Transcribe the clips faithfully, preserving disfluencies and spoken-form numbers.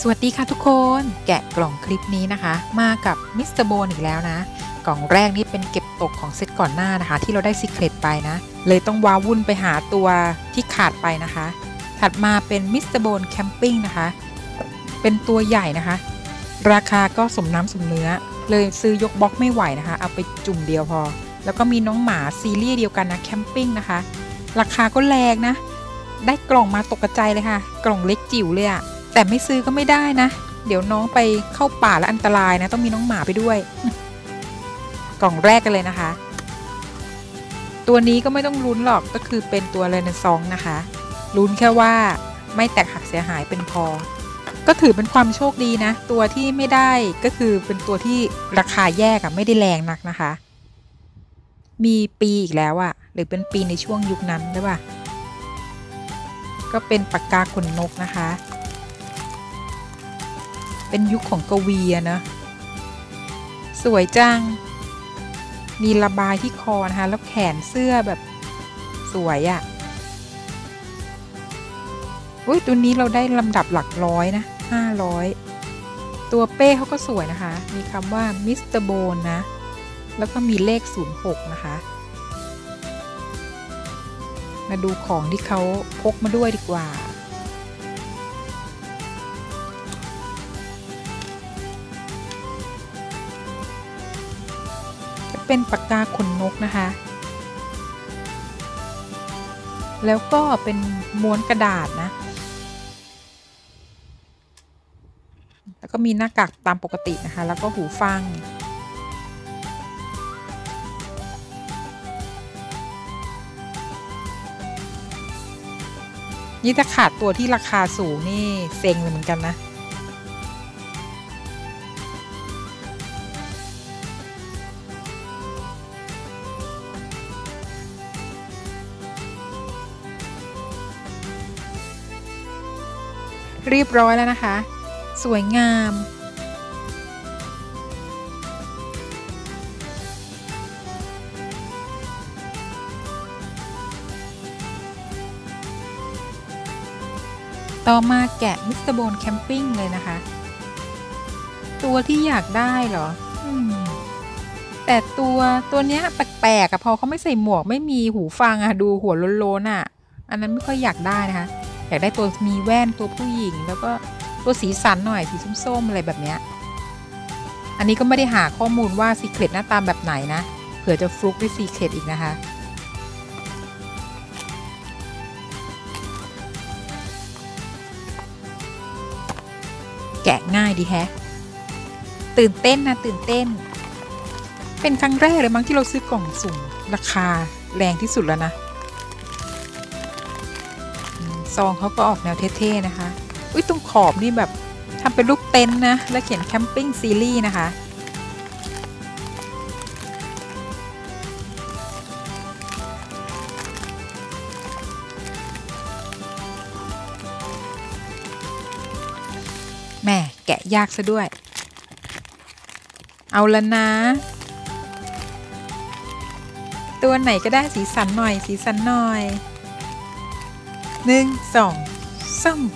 สวัสดีค่ะทุกคนแกะกล่องคลิปนี้นะคะมากับมิสเตอร์โบนอีกแล้วนะกล่องแรกนี่เป็นเก็บตกของเซตก่อนหน้านะคะที่เราได้ซีเคร็ตไปนะเลยต้องว้าวุ่นไปหาตัวที่ขาดไปนะคะถัดมาเป็นมิสเตอร์โบนแคมปิ้งนะคะเป็นตัวใหญ่นะคะราคาก็สมน้ำสมเนื้อเลยซื้อยกบล็อกไม่ไหวนะคะเอาไปจุ่มเดียวพอแล้วก็มีน้องหมาซีรีส์เดียวกันนะแคมปิ้งนะคะราคาก็แรงนะได้กล่องมาตกกระจายเลยค่ะกล่องเล็กจิ๋วเลยอะแต่ไม่ซื้อก็ไม่ได้นะเดี๋ยวน้องไปเข้าป่าแล้วอันตรายนะต้องมีน้องหมาไปด้วย กล่องแรกกันเลยนะคะตัวนี้ก็ไม่ต้องลุ้นหรอกก็คือเป็นตัวเรเนซองส์นะคะลุ้นแค่ว่าไม่แตกหักเสียหายเป็นพอก็ถือเป็นความโชคดีนะตัวที่ไม่ได้ก็คือเป็นตัวที่ราคาแยกอะไม่ได้แรงนักนะคะมีปีอีกแล้วอะหรือเป็นปีในช่วงยุคนั้นหรือเปล่าก็เป็นปากกาขนนกนะคะเป็นยุคของกวีอะนะสวยจังมีระบายที่คอนะคะแล้วแขนเสื้อแบบสวยอะ่ะอุ้ยตัวนี้เราได้ลำดับหลักร้อยนะห้าร้อยตัวเป้เขาก็สวยนะคะมีคำว่ามิสเตอร์โบนนะแล้วก็มีเลขศูนย์หกนะคะมาดูของที่เขาพกมาด้วยดีกว่าเป็นปากกาขนนกนะคะแล้วก็เป็นม้วนกระดาษนะแล้วก็มีหน้ากากตามปกตินะคะแล้วก็หูฟังนี่ถ้าขาดตัวที่ราคาสูงนี่เซ็งเลยเหมือนกันนะเรียบร้อยแล้วนะคะสวยงามต่อมาแกะมิสเตอร์โบนแคมปิ้งเลยนะคะตัวที่อยากได้เหรออืมแต่ตัวตัวเนี้ยแปลกๆอะพอเขาไม่ใส่หมวกไม่มีหูฟังอะดูหัวโล้นๆอะอันนั้นไม่ค่อยอยากได้นะคะอยากได้ตัวมีแว่นตัวผู้หญิงแล้วก็ตัวสีสันหน่อยสีส้มๆอะไรแบบเนี้ยอันนี้ก็ไม่ได้หาข้อมูลว่าซีเคร็ตหน้าตาแบบไหนนะเผื่อจะฟลุกด้วยซีเคร็ตอีกนะคะแกะง่ายดีแฮะตื่นเต้นนะตื่นเต้นเป็นครั้งแรกเลยมั้งที่เราซื้อกล่องสุ่มราคาแรงที่สุดแล้วนะซองเขาก็ออกแนวเท่ๆนะคะอุ้ยตรงขอบนี่แบบทำเป็นรูปเต็นท์นะและเขียนแคมปิ้งซีรีส์นะคะแม่แกะยากซะด้วยเอาละนะตัวไหนก็ได้สีสันหน่อยสีสันหน่อยหนึ่งสองสาม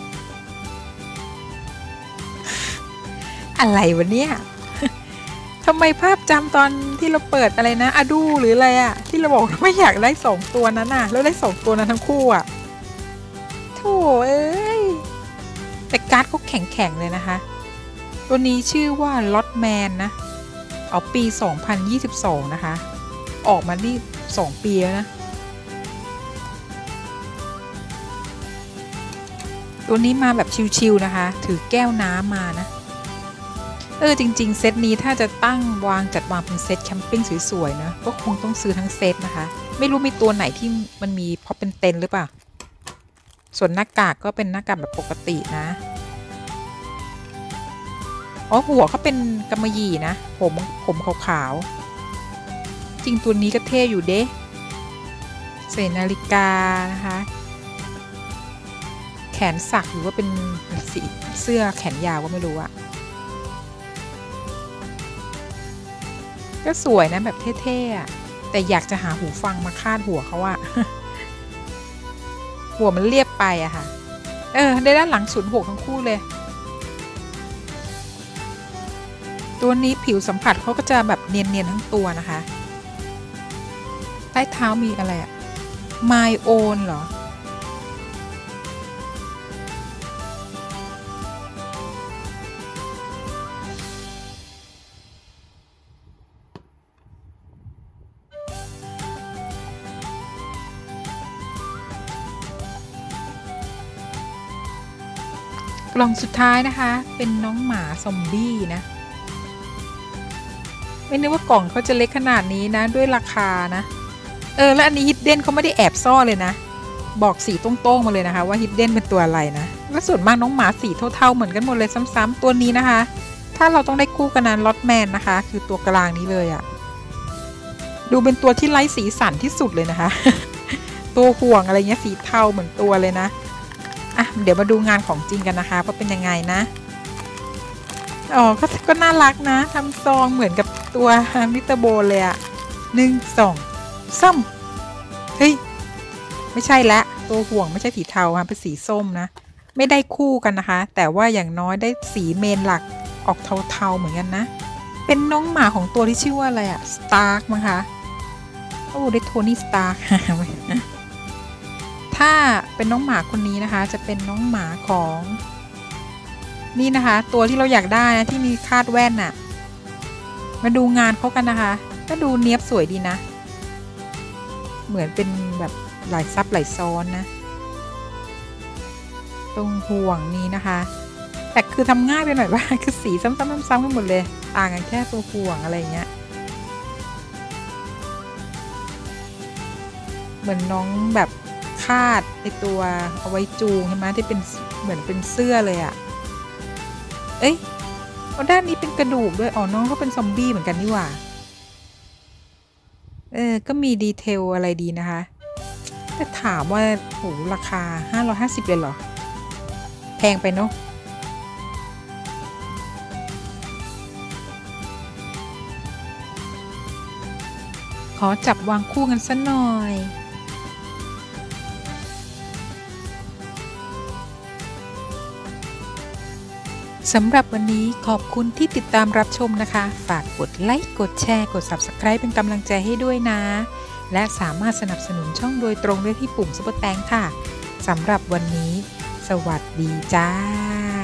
อะไรวะเนี่ยทำไมภาพจำตอนที่เราเปิดอะไรนะอะดูหรืออะไรอะที่เราบอกไม่อยากได้สองตัวนั้นน่ะแล้วได้สองตัวนั้นทั้งคู่อะโธ่เอ้ยแต่การ์ดเขาแข็งๆเลยนะคะตัวนี้ชื่อว่าล็อตแมนนะเอาปีสองพันยี่สิบสองนะคะออกมานี่สองปีแล้วนะตัวนี้มาแบบชิลๆนะคะถือแก้วน้ำมานะเออจริงๆเซตนี้ถ้าจะตั้งวางจัดวางเป็นเซตแคมปิ้งสวยๆนะก็คงต้องซื้อทั้งเซตนะคะไม่รู้มีตัวไหนที่มันมีพอเป็นเต็นหรือเปล่าส่วนหน้ากากก็เป็นหน้ากากแบบปกตินะอ๋อหัวเขาเป็นกำมะหยี่นะผมผมขาวๆจริงตัวนี้ก็เท่อยู่เด้ใส่นาฬิกานะคะแขนสักหรือว่าเป็นสีเสื้อแขนยาวก็ไม่รู้อะก็สวยนะแบบเท่ๆอะแต่อยากจะหาหูฟังมาคาดหัวเขาอะ หัวมันเรียบไปอะค่ะเออได้ด้านหลังศูนย์หกทั้งคู่เลยตัวนี้ผิวสัมผัสเขาก็จะแบบเนียนๆทั้งตัวนะคะใต้เท้ามีอะไรอะ My Own เหรอกล่องสุดท้ายนะคะเป็นน้องหมาซอมบี้นะไม่นึกว่ากล่องเขาจะเล็กขนาดนี้นะด้วยราคานะเออแล้วอันนี้ฮิดเด้นเขาไม่ได้แอบซ่อนเลยนะบอกสีตรงๆมาเลยนะคะว่าฮิดเด้นเป็นตัวอะไรนะและส่วนมากน้องหมาสีเท่าๆเหมือนกันหมดเลยซ้ำๆตัวนี้นะคะถ้าเราต้องได้คู่กันนั้นล็อตแมนนะคะคือตัวกลางนี้เลยอะดูเป็นตัวที่ไร้สีสันที่สุดเลยนะคะ ตัวห่วงอะไรเงี้ยสีเทาเหมือนตัวเลยนะอ่ะเดี๋ยวมาดูงานของจริงกันนะคะว่าเป็นยังไงนะอ๋อก็ก็น่ารักนะทำซองเหมือนกับตัวมิสเตอร์โบเลยอะหนึ่งสองซ้ำเฮ้ยไม่ใช่ละตัวห่วงไม่ใช่สีเทาค่ะเป็นสีส้มนะไม่ได้คู่กันนะคะแต่ว่าอย่างน้อยได้สีเมนหลักออกเทาๆเหมือนกันนะเป็นน้องหมาของตัวที่ชื่อว่าอะไรอะสตาร์กมั้งคะโอ้ได้โทนี่สตาร์กถ้าเป็นน้องหมาคนนี้นะคะจะเป็นน้องหมาของนี่นะคะตัวที่เราอยากได้นะที่มีคาดแว่นน่ะมาดูงานเขากันนะคะก็ดูเนี้ยบสวยดีนะเหมือนเป็นแบบหลายซับหลายซ้อนนะตรงห่วงนี้นะคะแต่คือทำง่ายไปหน่อยว่าคือสีซ้ำๆซ้ำๆกันหมดเลยต่างกันแค่ตัวห่วงอะไรเงี้ยเหมือนน้องแบบคาดในตัวเอาไว้จูงใช่ไหมที่เป็นเหมือนเป็นเสื้อเลยอะเอ้ยด้านนี้เป็นกระดูกด้วยอ๋อน้องก็เป็นซอมบี้เหมือนกันนี่หว่าเออก็มีดีเทลอะไรดีนะคะแต่ถามว่าโหราคาห้าร้อยห้าสิบเลยเหรอแพงไปเนาะขอจับวางคู่กันสักหน่อยสำหรับวันนี้ขอบคุณที่ติดตามรับชมนะคะฝากกดไลค์กดแชร์กด ซับสไครบ์ เป็นกำลังใจให้ด้วยนะและสามารถสนับสนุนช่องโดยตรงได้ที่ปุ่มซุปเปอร์แตงค่ะสำหรับวันนี้สวัสดีจ้า